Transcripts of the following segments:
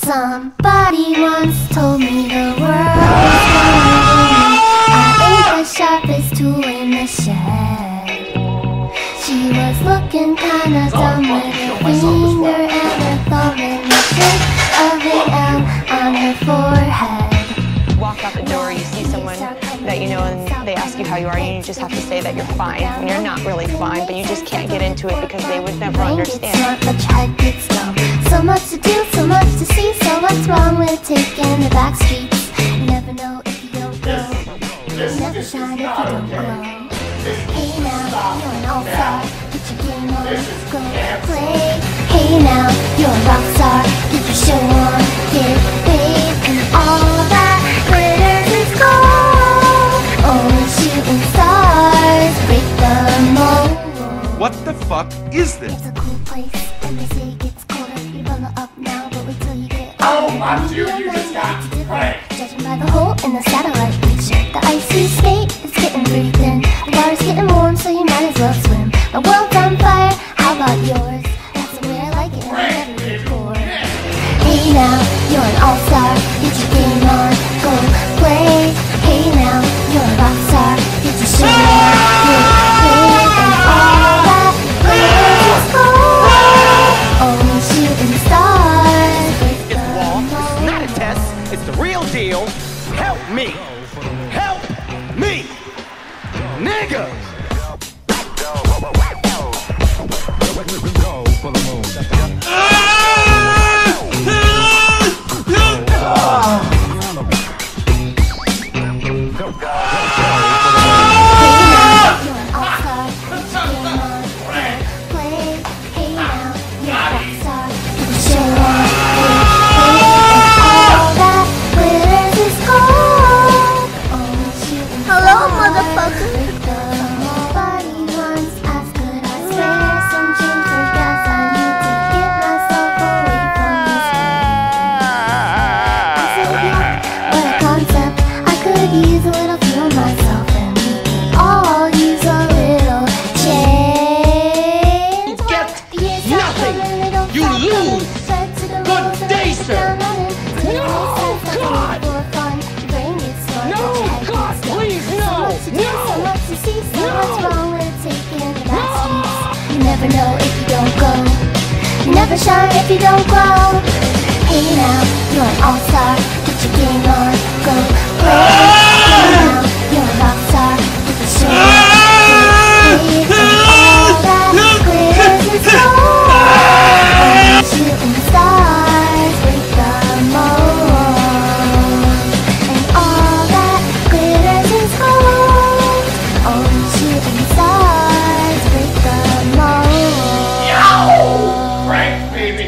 Somebody once told me the world was gonna me. I ain't the sharpest tool in the shed. She was looking kinda dumb with her finger and her thumb in the shape of an L on her forehead. Walk out the door, you see someone that you know and they ask you how you are, and you just have to say that you're fine when you're not really fine, but you just can't get into it because they would never understand. Smart, but your head gets dumb. So much to do, so much to see. So what's wrong with taking the back streets? You never know if you don't go. You never shine if you don't glow. Hey now, you're an all-star. Get your game on, go play. Hey now, you're a rock star. Get your show on, get paid, and all that glitters is gold. Only shooting stars break the mold. What the fuck is this? It's a cool place, and they say it gets colder. You bundle up now, but wait till you get Oh, my dude, you just got pranked. Judging by the hole in the satellite picture, the icy skate is getting pretty thin. The water's getting warm, so you might as well swim. My world's on fire, how about yours? That's the way I like it, and I never get bored. Hey now, you're an all-star. Get your game on, go play. Hey now, you're a rock star. Get your show on, get paid, and all that glitters is gold. Only shooting stars break the mold. Not a test, it's the real deal. Help me! Help me! Nigga! Hello, motherfucker. Nobody wants asked, could I spare some change for gas? I need to get myself away from this I said, yeah, what a concept. I could use a little fuel myself, and we could all use a little change. Get nothing. You lose. Good day, sir. No, God. No, God, please, no, no. So much to see, so what's wrong with taking the back streets? You never know if you don't go. You never shine if you don't glow. Hey now, you're an all-star. Get your game on, go play. Hey now, you're a rock star. Get the show on, get paid, and all that glitters is gold. Only shooting stars break the mold, and all that glitters is gold. Only shooting stars break the mold. Yo! Prank, baby!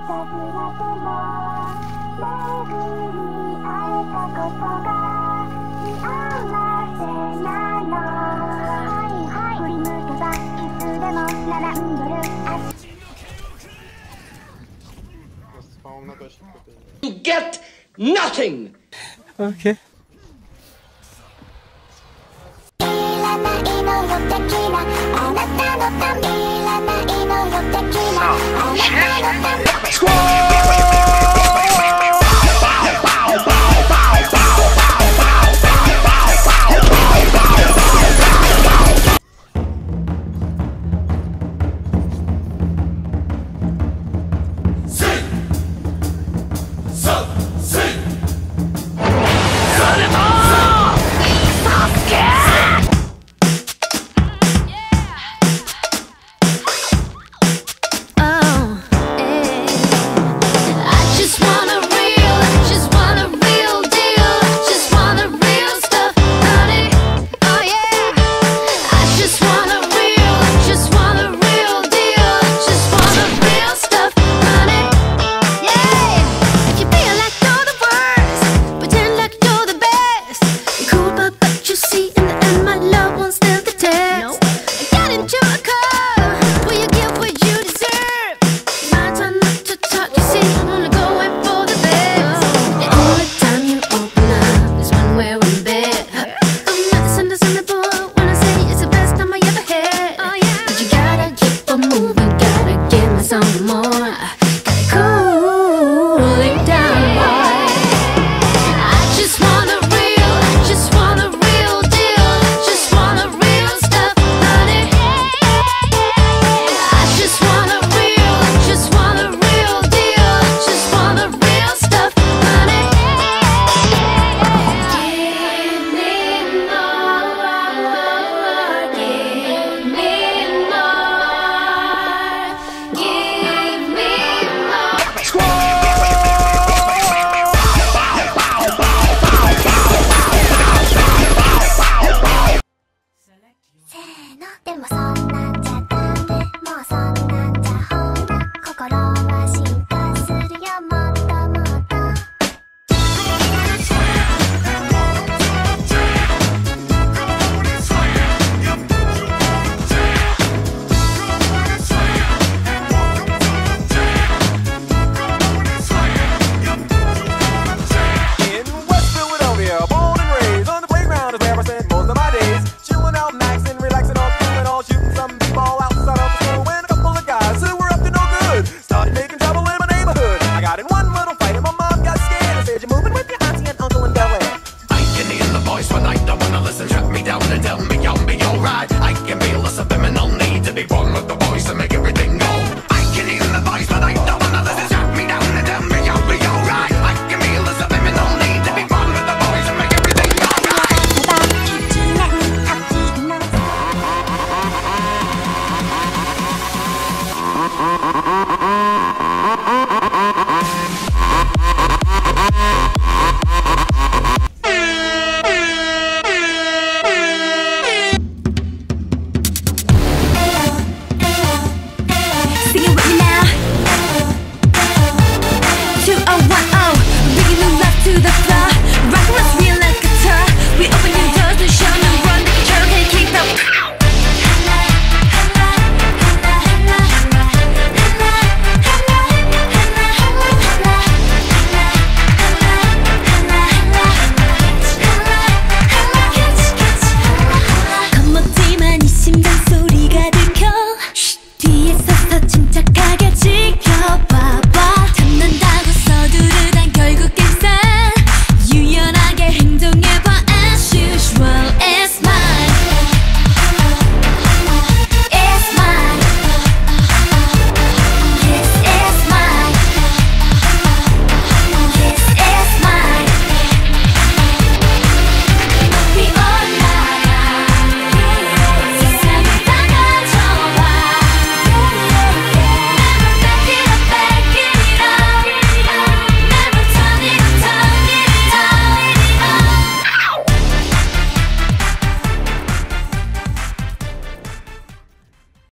You get nothing! Okay. いらないのよテキーラあなた